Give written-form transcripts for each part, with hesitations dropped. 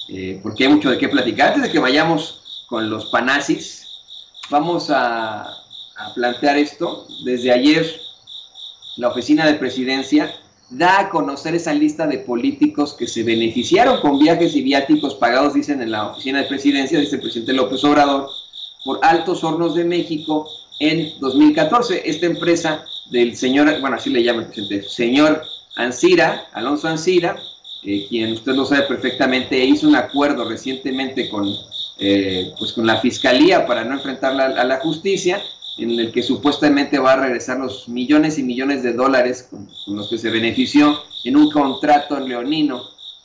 porque hay mucho de qué platicar. Antes de que vayamos con los panazis, vamos a plantear esto. Desde ayer, la Oficina de Presidencia da a conocer esa lista de políticos que se beneficiaron con viajes y viáticos pagados, dicen en la Oficina de Presidencia, dice el presidente López Obrador, por Altos Hornos de México en 2014. Esta empresa del señor, bueno, así le llama el presidente, señor Ancira, Alonso Ancira, quien usted lo sabe perfectamente, hizo un acuerdo recientemente con la Fiscalía para no enfrentarla a la justicia, en el que supuestamente va a regresar los millones y millones de dólares con los que se benefició en un contrato leonino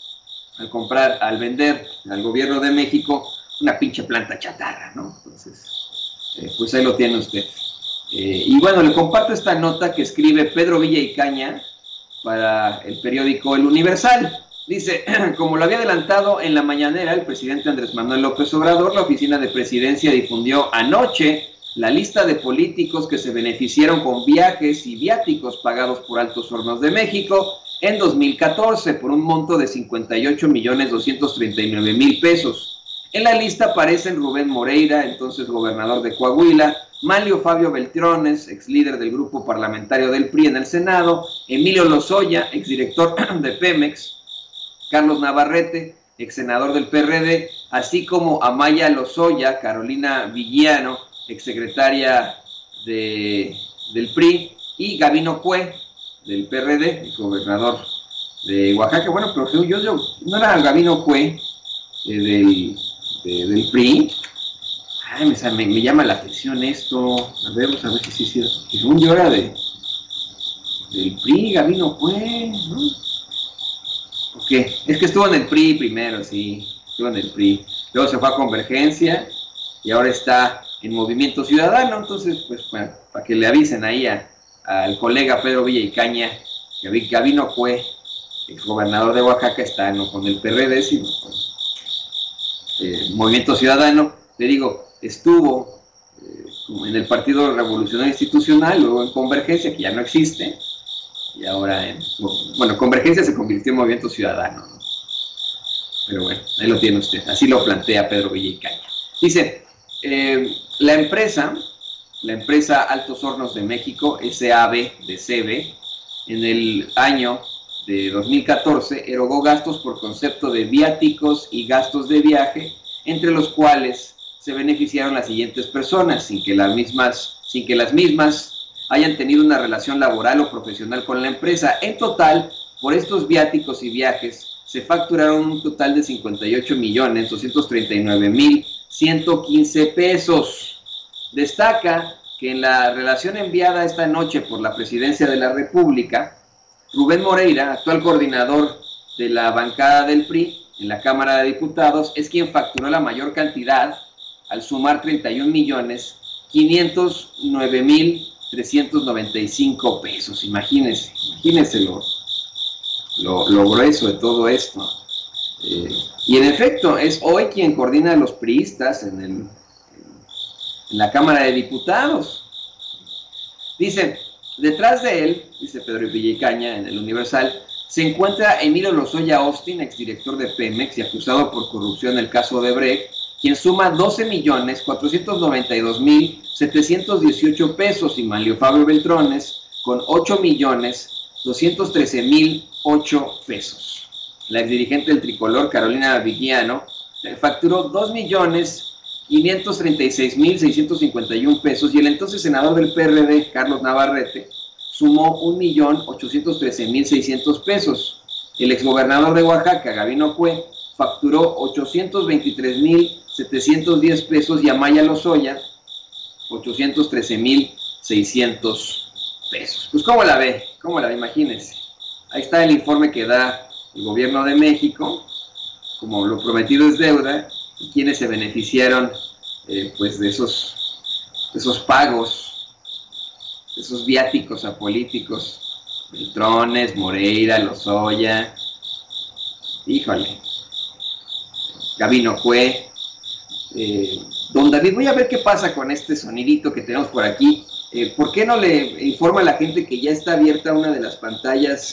al vender al gobierno de México una pinche planta chatarra, ¿no? Entonces, pues ahí lo tiene usted. Y bueno, le comparto esta nota que escribe Pedro Villa y Caña para el periódico El Universal. Dice, como lo había adelantado en la mañanera el presidente Andrés Manuel López Obrador, la Oficina de Presidencia difundió anoche la lista de políticos que se beneficiaron con viajes y viáticos pagados por Altos Hornos de México en 2014 por un monto de 58.239.000 pesos. En la lista aparecen Rubén Moreira, entonces gobernador de Coahuila, Manlio Fabio Beltrones, ex líder del grupo parlamentario del PRI en el Senado, Emilio Lozoya, exdirector de Pemex, Carlos Navarrete, ex senador del PRD, así como Amaya Lozoya, Carolina Villano, exsecretaria del PRI, y Gabino Cue, del PRD, el gobernador de Oaxaca. Bueno, pero yo no era Gabino Cue del PRI. Ay, me llama la atención esto. A ver, vamos a ver si es cierto. Según yo era del PRI, Gabino Cue, ¿no? Ok, es que estuvo en el PRI primero, sí, estuvo en el PRI. Luego se fue a Convergencia y ahora está en Movimiento Ciudadano. Entonces, pues, bueno, para que le avisen ahí al colega Pedro Villa y Caña que Gabino Cue, exgobernador de Oaxaca, está no con el PRD, sino con Movimiento Ciudadano. Le digo, estuvo en el Partido Revolucionario Institucional, luego en Convergencia, que ya no existe, y ahora Convergencia se convirtió en Movimiento Ciudadano, ¿no? Pero bueno, ahí lo tiene usted, así lo plantea Pedro Villa y Caña. Dice, la empresa Altos Hornos de México, SAB de CB, en el año de 2014 erogó gastos por concepto de viáticos y gastos de viaje, entre los cuales se beneficiaron las siguientes personas, sin que las mismas hayan tenido una relación laboral o profesional con la empresa. En total, por estos viáticos y viajes, se facturaron un total de 58.239.115 pesos. Destaca que en la relación enviada esta noche por la Presidencia de la República, Rubén Moreira, actual coordinador de la bancada del PRI en la Cámara de Diputados, es quien facturó la mayor cantidad al sumar 31.509.395 pesos. Imagínense lo grueso de todo esto. Y en efecto, es hoy quien coordina a los priistas en la Cámara de Diputados. Dicen, detrás de él, dice Pedro Villa y Caña en El Universal, se encuentra Emilio Lozoya Austin, exdirector de Pemex y acusado por corrupción en el caso Odebrecht, quien suma 12.492.718 pesos, y Manlio Fabio Beltrones con 8.213.008 pesos. La exdirigente del Tricolor, Carolina Villano, facturó 2.536.651 pesos, y el entonces senador del PRD, Carlos Navarrete, sumó 1.813.600 pesos. El exgobernador de Oaxaca, Gabino Cue, facturó 823.710 pesos, y Amaya Lozoya 813.600 pesos. Pues ¿cómo la ve? Imagínense. Ahí está el informe que da el gobierno de México, como lo prometido es deuda, y quienes se beneficiaron pues de esos pagos, de esos viáticos a políticos, Beltrones, Moreira, Lozoya, híjole, Gabino Cue. Don David, voy a ver qué pasa con este sonidito que tenemos por aquí. ¿Por qué no le informa a la gente que ya está abierta una de las pantallas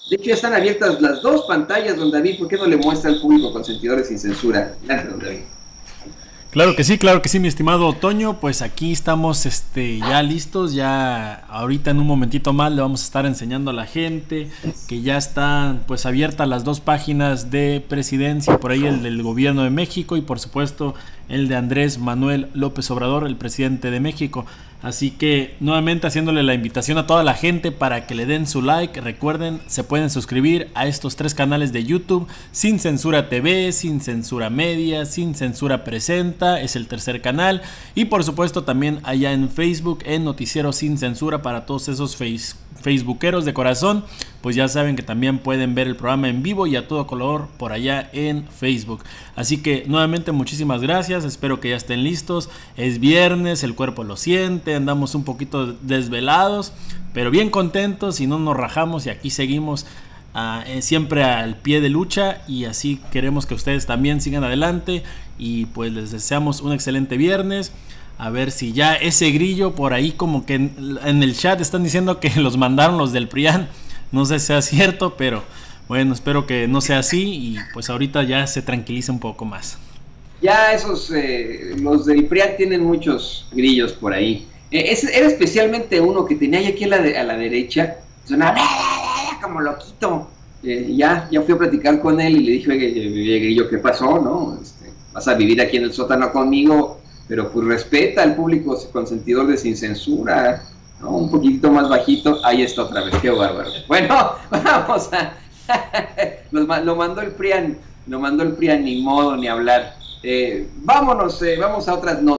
De hecho, ya están abiertas las dos pantallas, don David. ¿Por qué no le muestra al público Consentidores sin Censura? Gracias, don David. Claro que sí, mi estimado Toño. Pues aquí estamos ya listos. Ya ahorita en un momentito más le vamos a estar enseñando a la gente que ya están pues abiertas las dos páginas de Presidencia, por ahí el del Gobierno de México y por supuesto el de Andrés Manuel López Obrador, el presidente de México. Así que nuevamente haciéndole la invitación a toda la gente para que le den su like. Recuerden, se pueden suscribir a estos 3 canales de YouTube: Sin Censura TV, Sin Censura Media, Sin Censura Presenta, es el 3er canal, y por supuesto también allá en Facebook, en Noticiero Sin Censura, para todos esos facebookeros de corazón. Pues ya saben que también pueden ver el programa en vivo y a todo color por allá en Facebook. Así que nuevamente muchísimas gracias, espero que ya estén listos. Es viernes, el cuerpo lo siente, andamos un poquito desvelados, pero bien contentos y no nos rajamos, y aquí seguimos siempre al pie de lucha, y así queremos que ustedes también sigan adelante. Y pues les deseamos un excelente viernes. A ver si ya ese grillo por ahí, como que en el chat están diciendo que los mandaron los del PRIAN. No sé si sea cierto, pero bueno, espero que no sea así y pues ahorita ya se tranquiliza un poco más. Ya esos, los del PRIAN tienen muchos grillos por ahí. Era especialmente uno que tenía ahí aquí a la derecha, sonaba como loquito. Ya fui a platicar con él y le dije, oye, grillo, ¿qué pasó? ¿No? Vas a vivir aquí en el sótano conmigo, pero pues respeta al público consentidor de Sin Censura, ¿no? Un poquitito más bajito. Ahí está otra vez, qué bárbaro. Bueno, vamos a... lo mandó el PRIAN, ni modo, ni hablar. Vámonos, vamos a otras notas.